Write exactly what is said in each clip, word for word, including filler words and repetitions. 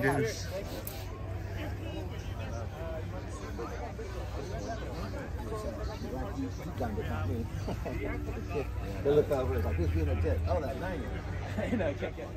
it is. They look over, it's like, who's being a jet? Oh, that nine. You know, check it.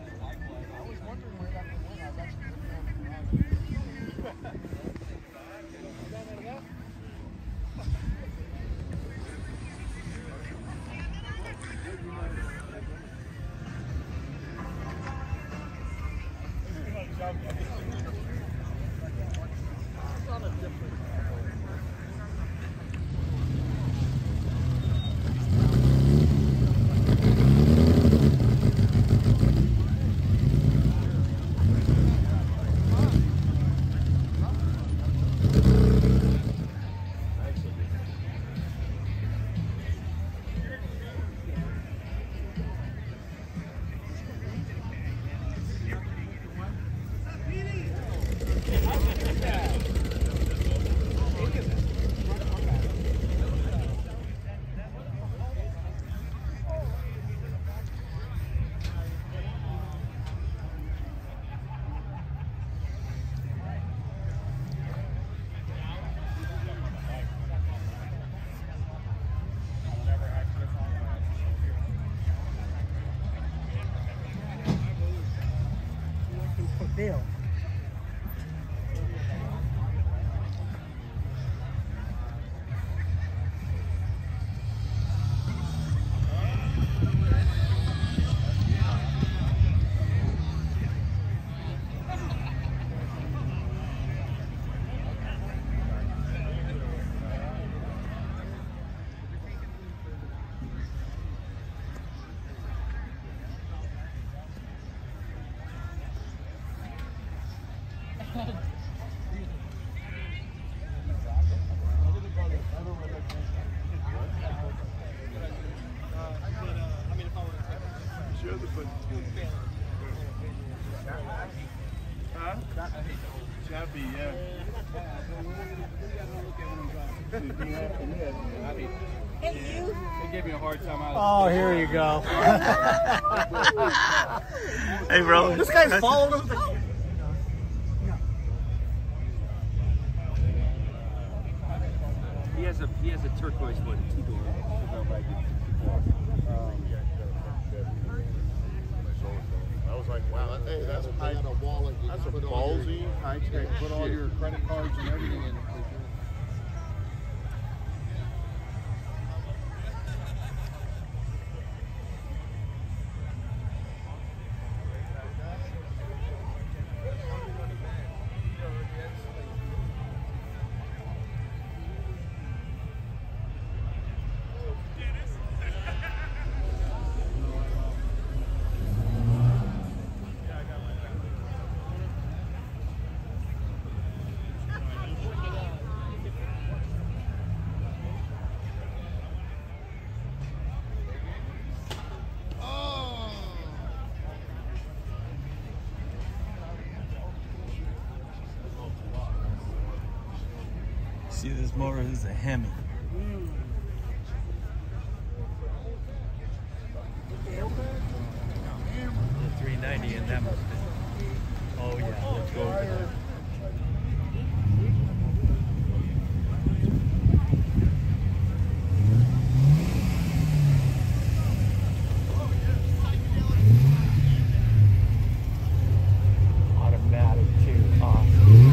Bill. Chappy, yeah. Hey, you. They gave me a hard time out. Oh, here you go. Hey, bro. This guy's following him. He has a he has a turquoise one, two door. I was like, wow, that, hey, that's high, that's a ballsy, high tech. Put all your credit cards and everything in. See, this motor is a Hemi. The three ninety in that must be. Oh yeah, let's go over there. Automatic too. Awesome.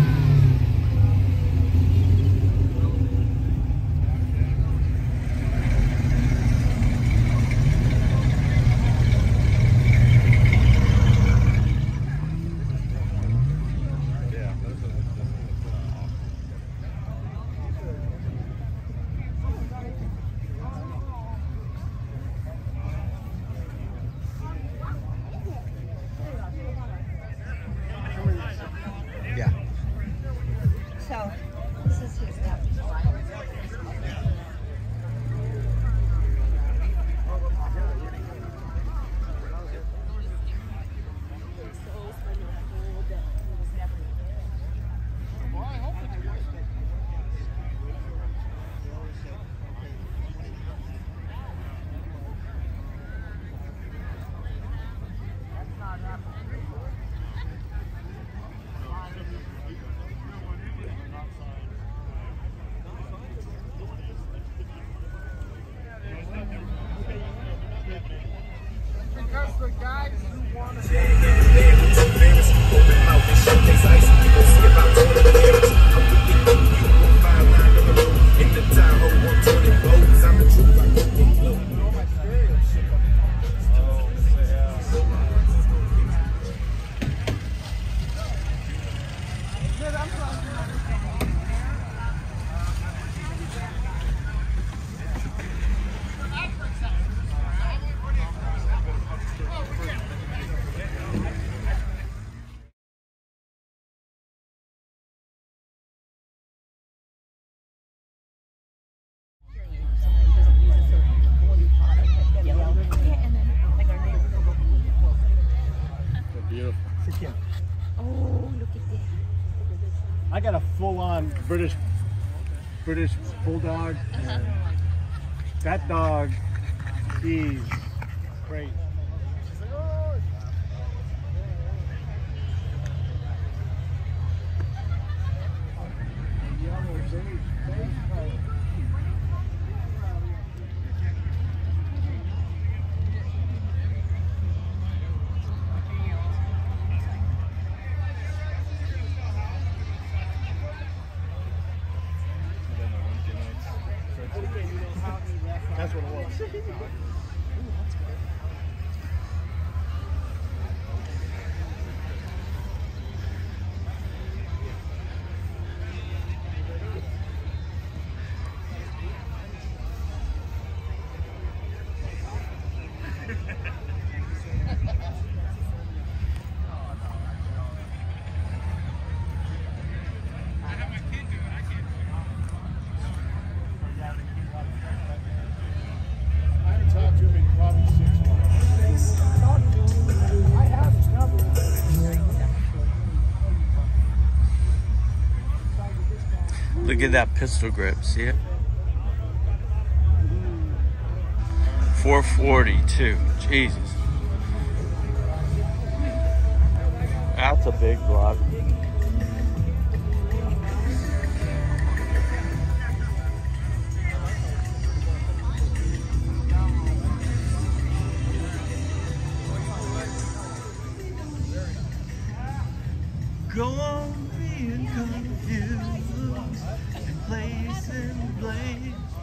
Yeah. guys who want to beautiful. Oh, look at that. I got a full-on British British bulldog. And that dog, he's great. That's what it was. Look at that pistol grip, see it? four forty-two, Jesus. That's a big block. Go on being confused and place and blame.